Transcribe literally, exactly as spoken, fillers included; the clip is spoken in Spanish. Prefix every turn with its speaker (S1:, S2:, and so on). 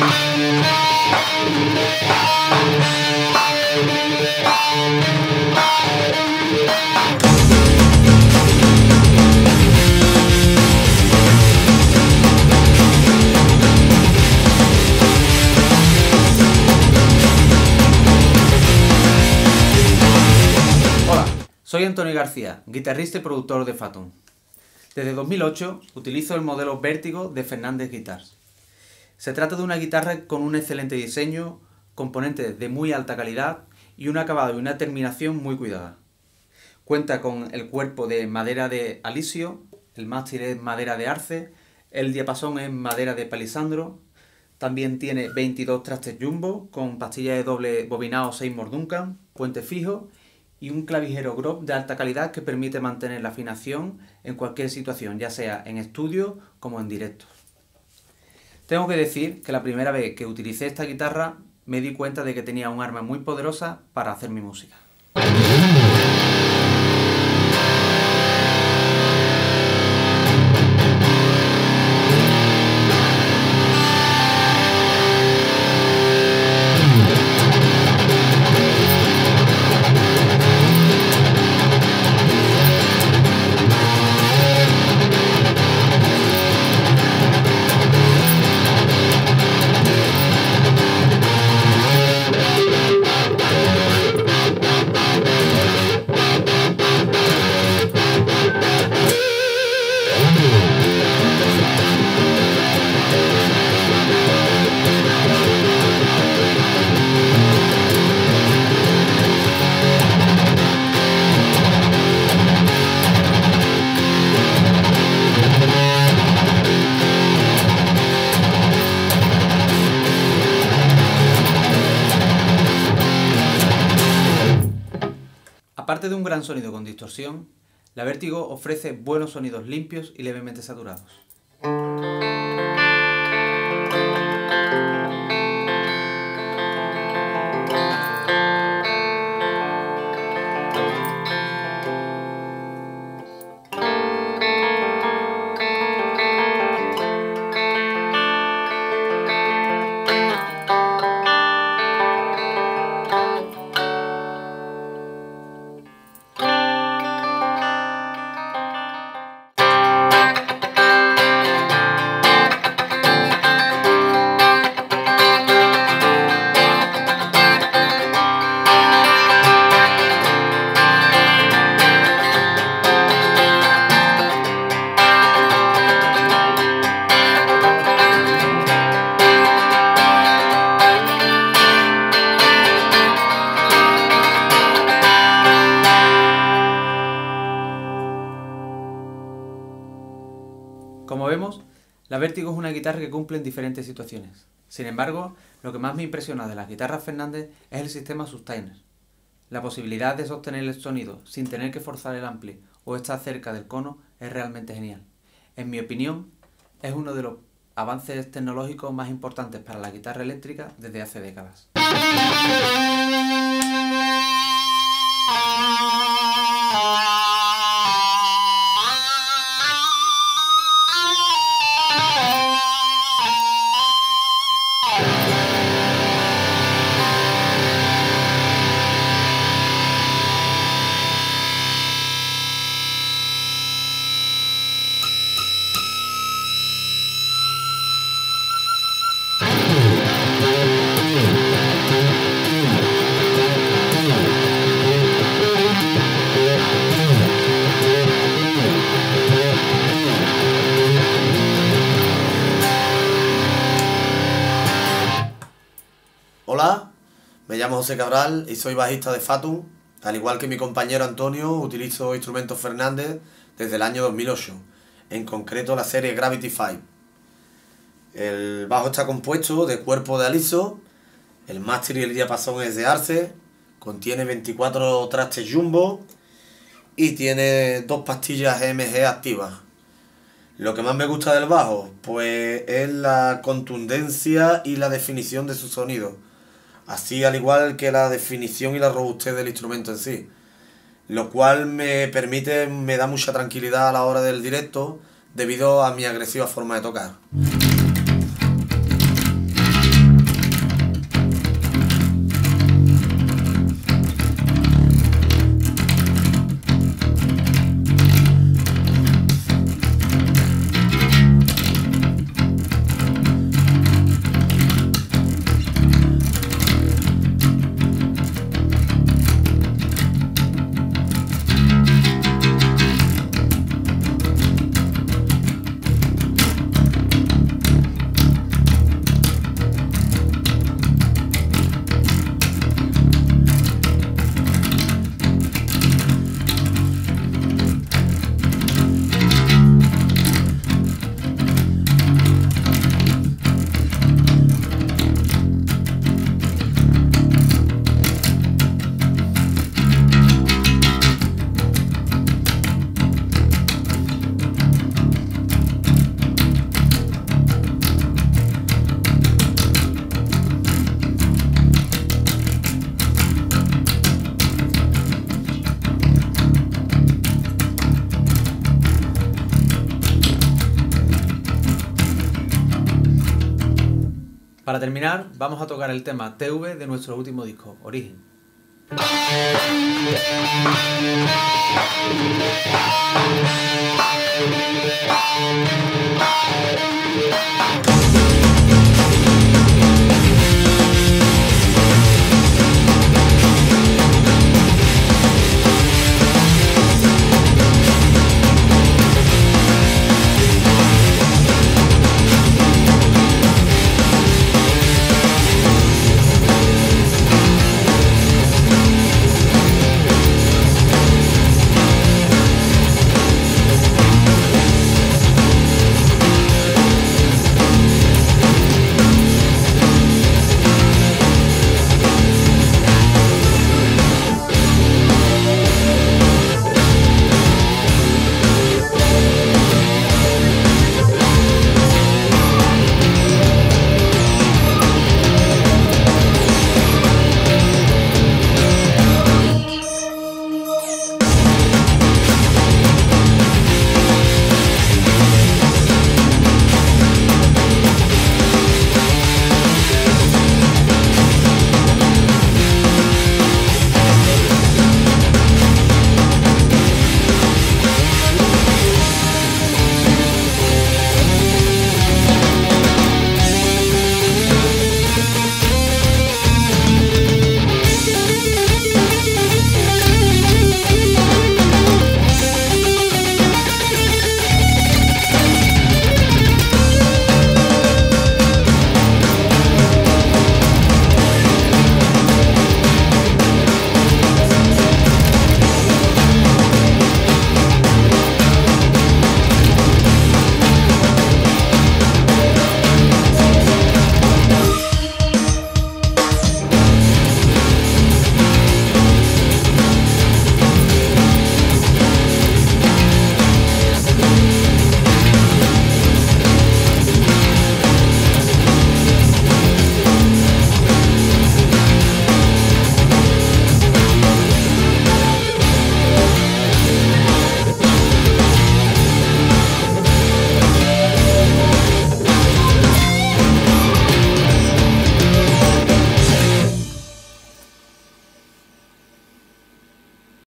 S1: Soy Antonio García, guitarrista y productor de Fatum. Desde dos mil ocho utilizo el modelo Vértigo de Fernández Guitars. Se trata de una guitarra con un excelente diseño, componentes de muy alta calidad y un acabado y una terminación muy cuidada. Cuenta con el cuerpo de madera de alisio, el mástil es madera de arce, el diapasón es madera de palisandro, también tiene veintidós trastes jumbo con pastillas de doble bobinado Seymour Duncan, puente fijo y un clavijero Grob de alta calidad que permite mantener la afinación en cualquier situación, ya sea en estudio como en directo. Tengo que decir que la primera vez que utilicé esta guitarra me di cuenta de que tenía un arma muy poderosa para hacer mi música. Aparte de un gran sonido con distorsión, la Vértigo ofrece buenos sonidos limpios y levemente saturados. Como vemos, la Vértigo es una guitarra que cumple en diferentes situaciones. Sin embargo, lo que más me impresiona de las guitarras Fernández es el sistema Sustainer. La posibilidad de sostener el sonido sin tener que forzar el ampli o estar cerca del cono es realmente genial. En mi opinión, es uno de los avances tecnológicos más importantes para la guitarra eléctrica desde hace décadas.
S2: Hola, me llamo José Cabral y soy bajista de Fatum. Al igual que mi compañero Antonio, utilizo instrumentos Fernández desde el año dos mil ocho, en concreto la serie Gravity cinco. El bajo está compuesto de cuerpo de aliso, el mástil y el diapasón es de arce, contiene veinticuatro trastes jumbo y tiene dos pastillas E M G activas. Lo que más me gusta del bajo, pues es la contundencia y la definición de su sonido, así al igual que la definición y la robustez del instrumento en sí, lo cual me permite, me da mucha tranquilidad a la hora del directo debido a mi agresiva forma de tocar.
S1: Para terminar, vamos a tocar el tema T V de nuestro último disco, Origen.
S2: Thank